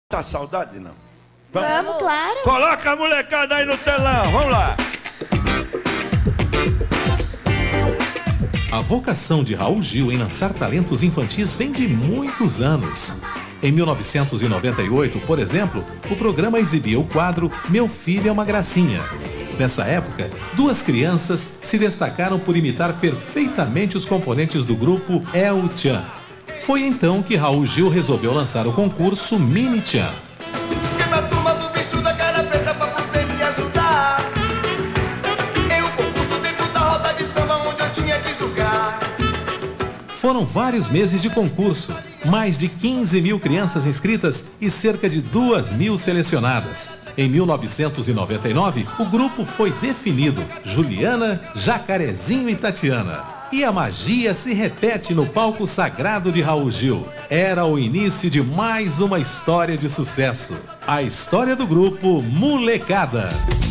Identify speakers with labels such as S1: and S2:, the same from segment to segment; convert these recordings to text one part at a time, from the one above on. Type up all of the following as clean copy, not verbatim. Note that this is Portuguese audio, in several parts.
S1: Tá saudade, não?
S2: Vamos, claro.
S1: Coloca a molecada aí no telão, vamos lá.
S3: A vocação de Raul Gil em lançar talentos infantis vem de muitos anos. Em 1998, por exemplo, o programa exibia o quadro Meu Filho é uma Gracinha. Nessa época, duas crianças se destacaram por imitar perfeitamente os componentes do grupo El Chan. Foi então que Raul Gil resolveu lançar o concurso Mini Chan. Foram vários meses de concurso, mais de 15 mil crianças inscritas e cerca de 2.000 selecionadas. Em 1999, o grupo foi definido: Juliana, Jacarezinho e Tatiana. E a magia se repete no palco sagrado de Raul Gil. Era o início de mais uma história de sucesso. A história do grupo Molecada.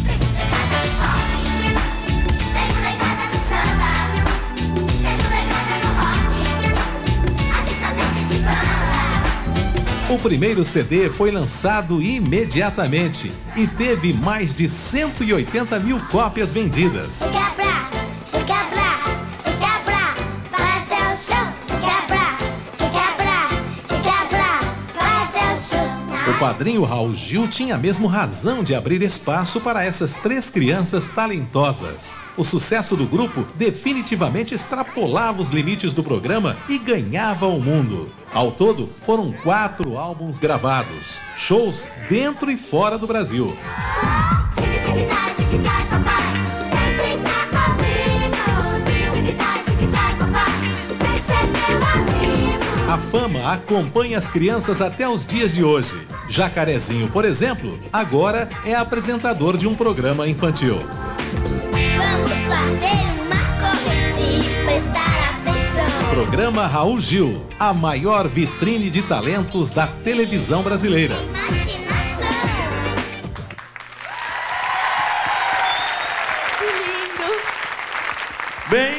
S3: O primeiro CD foi lançado imediatamente e teve mais de 180 mil cópias vendidas. O padrinho Raul Gil tinha mesmo razão de abrir espaço para essas três crianças talentosas. O sucesso do grupo definitivamente extrapolava os limites do programa e ganhava o mundo. Ao todo, foram 4 álbuns gravados, shows dentro e fora do Brasil. A fama acompanha as crianças até os dias de hoje. Jacarezinho, por exemplo, agora é apresentador de um programa infantil.
S2: Vamos fazer uma correntinha, prestar atenção.
S3: Programa Raul Gil, a maior vitrine de talentos da televisão brasileira.
S2: Imaginação.
S4: Que lindo.
S1: Bem...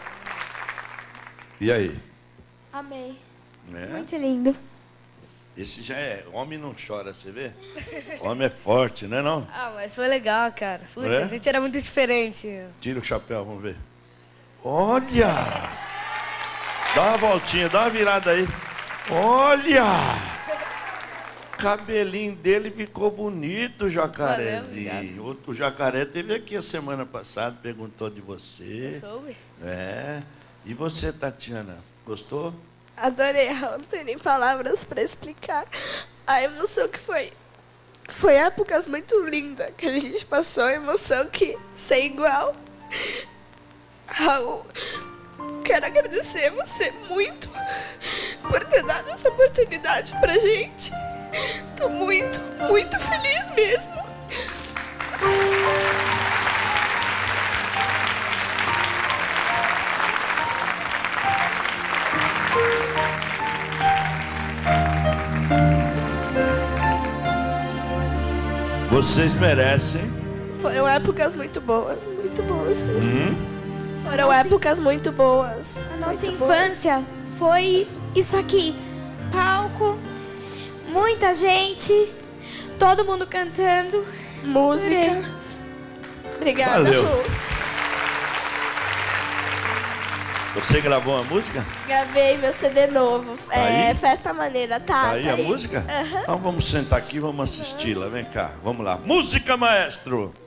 S1: E aí?
S4: Amei.
S1: É?
S4: Muito lindo.
S1: Esse já é... Homem não chora, você vê? Homem é forte, né não?
S5: Ah, mas foi legal, cara. Putz,
S1: É?
S5: a gente era muito diferente.
S1: Tira o chapéu, vamos ver. Olha! Dá uma voltinha, dá uma virada aí. Olha! O cabelinho dele ficou bonito, jacarezinho. O jacaré teve aqui a semana passada, perguntou de você.
S5: Eu soube.
S1: É. E você, Tatiana, gostou?
S4: Adorei, Raul. Não tem nem palavras para explicar a emoção que foi. Foi épocas muito lindas que a gente passou, a emoção que sem igual. Raul, quero agradecer você muito por ter dado essa oportunidade pra gente. Tô muito, muito feliz mesmo.
S1: Vocês merecem.
S4: Foram épocas muito boas mesmo. Foram épocas muito boas.
S2: A nossa
S4: muito boas.
S2: infância foi isso aqui. Palco, muita gente, todo mundo cantando.
S4: Música. Obrigada,
S1: Valeu.
S4: Raul.
S1: Você gravou uma música?
S4: Gravei meu CD novo.
S1: Aí?
S4: Festa Maneira, tá?
S1: Tá aí a música?
S4: Aham.
S1: Então vamos sentar aqui e vamos assisti-la. Vem cá, vamos lá. Música, maestro!